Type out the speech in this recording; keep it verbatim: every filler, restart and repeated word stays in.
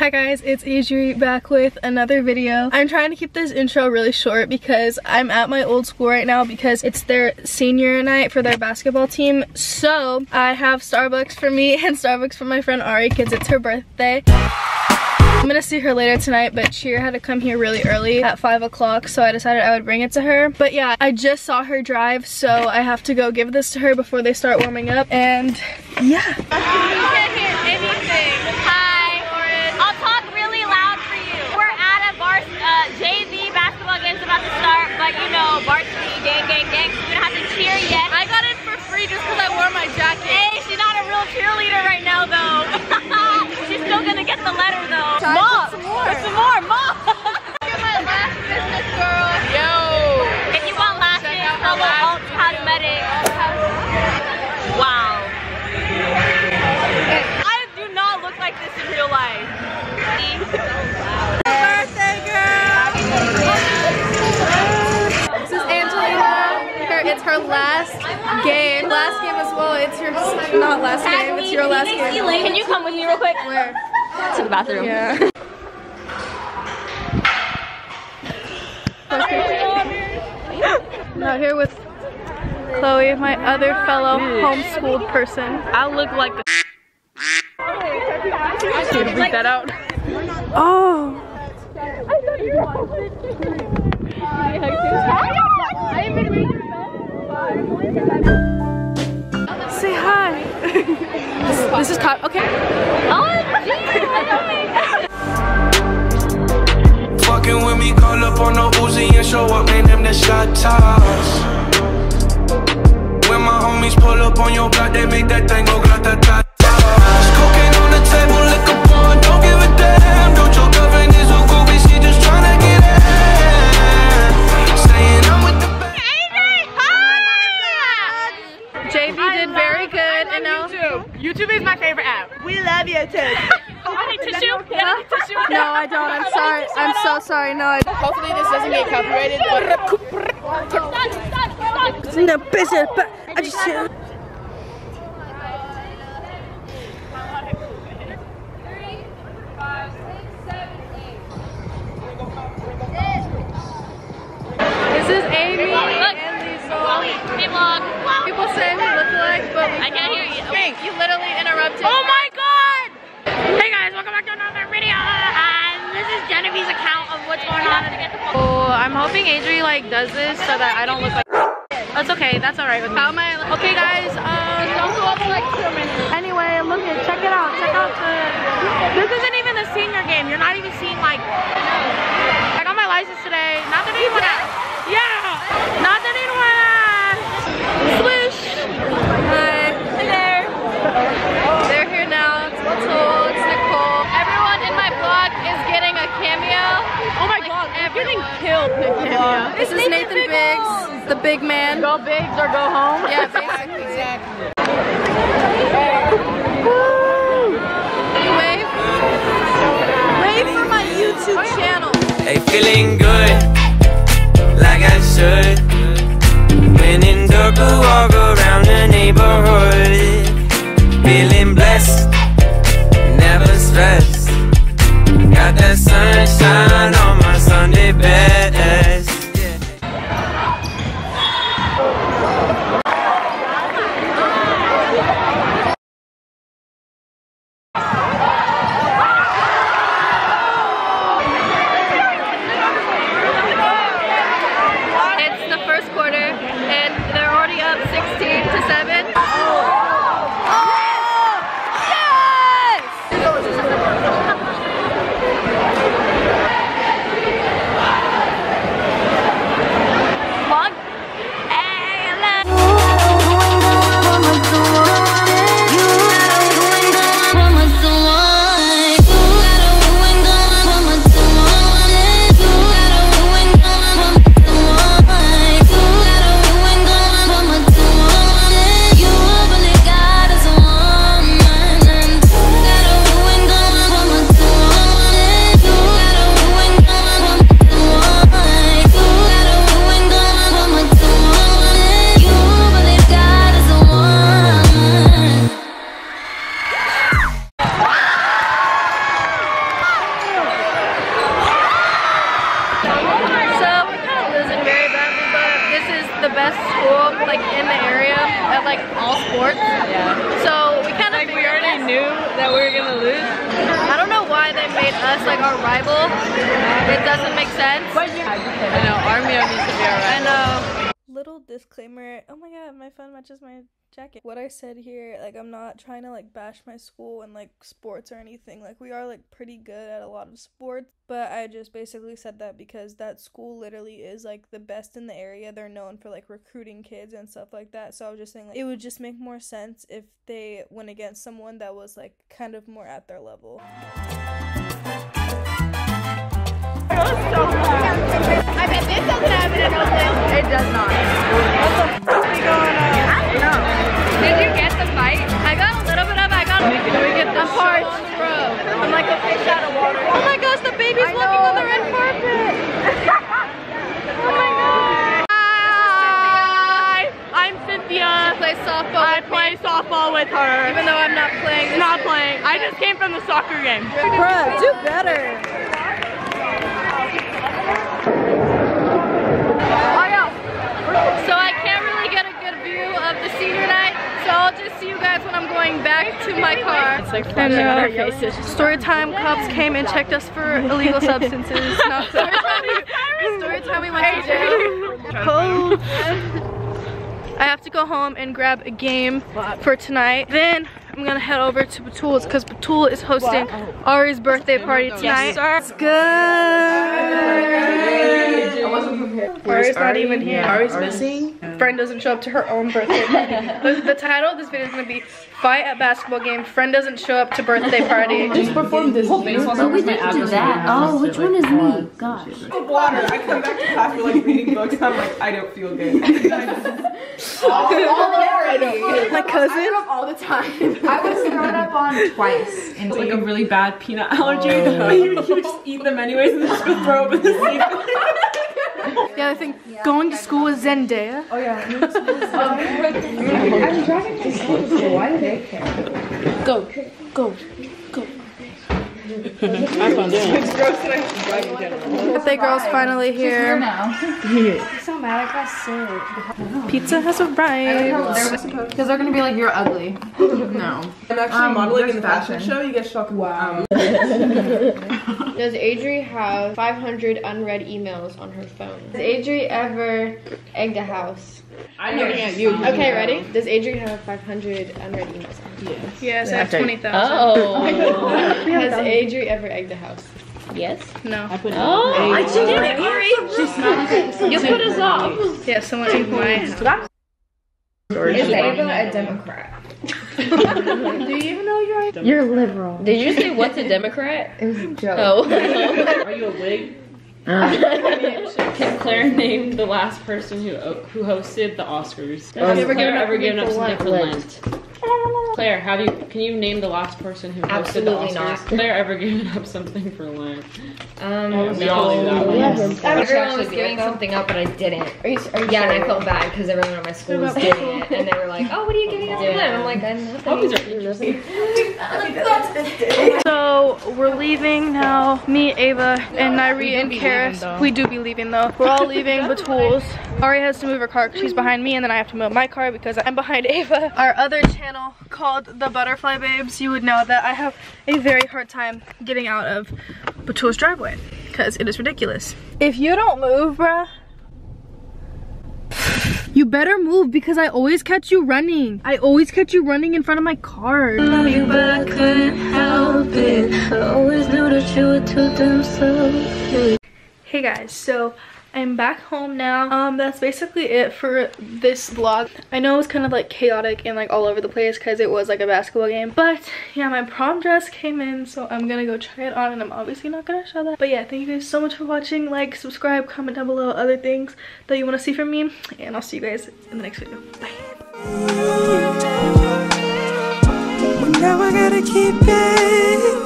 Hi guys, it's Adri back with another video. I'm trying to keep this intro really short because I'm at my old school right now because it's their senior night for their basketball team. So I have Starbucks for me and Starbucks for my friend Ari because it's her birthday. I'm gonna see her later tonight, but Cheer had to come here really early at five o'clock, so I decided I would bring it to her. But yeah, I just saw her drive, so I have to go give this to her before they start warming up, and yeah. You can't hear anything. Hi, Orange. I'll talk really loud for you. We're at a bar, uh, J V basketball game's about to start, but you know, varsity, gang, gang, gang, so we don't have to cheer yet. I got it for free just because I wore my jacket. Hey, she's not a real cheerleader right now, though. She's still gonna get the letter, though. Mom, some more. Some more, Mom. Look at my last business, girl. Yo. If you want lashes, follow Alt Cosmetics. Wow. I do not look like this in real life. Birthday girl! This is Angelina. Her, it's her last game. Last game as well. It's your, not last game, it's your last game. Can you come with me real quick? Where? To the bathroom. Yeah. I'm out here with Chloe, my other fellow homeschooled person. I look like a Need to bleep that out. Oh. Say hi. this, this is Todd. Okay. Oh, fucking with me, call up on the Uzi and show up, man, them the shot toss. When my homies pull up on your block, they make that thing go grata-ta-ta. Cocaine on the table, liquor porn, don't give a damn. Don't your girlfriend is a groupie, she just tryna get in. Saying I'm with the best. J V did very good, and now YouTube. YouTube is my favorite app. We love YouTube. I need tissue. I need tissue. no, I don't. I'm sorry. I'm so sorry. No, I don't. Hopefully this doesn't get copyrighted. It's in the business, but I just. This is Amy and Lisa. Hey, vlog. People say we look alike, but I can't hear you. Hey, you literally interrupted. Oh my god! Hey guys, welcome back to another video. And this is Genevieve's account of what's going on. Oh, I'm hoping Adri like does this so that I don't look like. That's okay. That's all right with me. How am I? Okay, guys. Um, don't go up like two minutes. Anyway, look at check it out. Check out the. This isn't even the senior game. You're not even seeing like. I got my license today. Not that anyone asked. Yeah. Not that anyone asked. Swish. Hi. Hey there. They're here now. It's Latul. It's Nicole. Everyone in my vlog is getting a cameo. Oh my Like, god, you're everyone. getting killed, Nick. Yeah. This is Nathan Biggs, the big man. Go bigs or go home. Yeah, basically. Exactly. You wave? Wave for my YouTube channel. Hey, feeling good, like I should. When in darker, walk around the neighborhood. Feeling blessed, never stressed. Got that sunshine on my Sunday best. It's the first quarter, and they're already up sixteen to seven. Vlog. Hey, hello. You best school like in the area at like all sports. Yeah. So we kind of Like we already knew that we were gonna lose. I don't know why they made us like our rival. It doesn't make sense. I know, Armio needs to be alright. I know. Little disclaimer. Oh my god, my phone matches my jacket. What I said here, like I'm not trying to like bash my school and like sports or anything. Like we are like pretty good at a lot of sports, but I just basically said that because that school literally is like the best in the area. They're known for like recruiting kids and stuff like that. So I was just saying like it would just make more sense if they went against someone that was like kind of more at their level. I bet this doesn't happen in Oakland. It does not. What the fuck is going on? I don't know. Did you get the fight? I got a little bit of it. I got. Can we get the I'm parched, bro? I'm like a fish out of water. Oh my gosh, the baby's walking on the red carpet. Oh my god. Hi, I'm Cynthia. She plays softball. I play softball with her. Even though I'm not playing. This Not year. playing. I just came from the soccer game. Bruh, do better. So I can't really get a good view of the senior night, so I'll just see you guys when I'm going back to my car. It's like flashing on our faces. Storytime cops came and checked us for illegal substances. No, story time, we, story time we went to jail. Oh. I have to go home and grab a game for tonight. Then I'm gonna head over to Batul's because Batul is hosting Ari's birthday party tonight. Yes, it's good. Ari's not even here. Ari's missing. Friend doesn't show up to her own birthday party. the, the title of this video is gonna be Fight at Basketball Game. Friend doesn't show up to birthday party. Just perform this. Oh, we didn't do that. Oh, which one is me? Gosh. Water. I come back to class for like reading books. I'm like, I don't feel good. all, all I don't. My cousin. All the time. I was thrown up on twice. It's like a really bad peanut allergy. But you, you just eat them anyways and just go throw up in the sink. Yeah, I think going to school with Zendaya. Oh yeah. I'm driving to school, so why do they care? Go, go, go. I'm fun doing it. Birthday girl's finally here. now. So mad I got sick. Pizza has arrived. Because they're gonna be like, you're ugly. No. I'm actually Um, modeling in the fashion. fashion show. You get shocked. Wow. Does Adri have five hundred unread emails on her phone? Does Adri ever egg a house? I'm looking at you. Okay, ready? Does Adri have five hundred unread emails on her phone? Yes, I have twenty thousand. Oh. Has Adri ever egged a house? Yes. No. I put it Oh, I did it, Ari. You put us off. Yeah, someone egged my house. Is Ava a Democrat? Do you even know you're? You're liberal. Did you say what's a Democrat? It was a joke. Oh. Are you a wig? Can Claire name the last person who who hosted the Oscars? Has ever Claire given up ever given up for something for Lent? Claire, have you? Can you name the last person who hosted Absolutely the Oscars? not. Claire ever given up something for Lent? Um, We all knew that one. Yes. I'm Everyone was giving something up, but I didn't. Are you, are you yeah, and I felt bad because everyone at my school was doing it, and they were like, "Oh, what are you giving up for Lent?" I'm like, "I'm not." Hobbies are interesting. So we're leaving now. Me, Ava, and Nairi and Karis. We do be leaving though. We're all leaving Batul's. Ari has to move her car because she's behind me, and then I have to move my car because I'm behind Ava. Our other channel called The Butterfly Babes, you would know that I have a very hard time getting out of Batul's driveway because it is ridiculous. If you don't move, bruh, you better move because I always catch you running. I always catch you running in front of my car. I love you, but I couldn't help it. I always knew that you were too damn selfish. Hey guys, so I'm back home now. Um, that's basically it for this vlog. I know it was kind of like chaotic and like all over the place because it was like a basketball game. But yeah, my prom dress came in, so I'm gonna go try it on, and I'm obviously not gonna show that. But yeah, thank you guys so much for watching. Like, subscribe, comment down below other things that you want to see from me, and I'll see you guys in the next video. Bye. We're never gonna keep it.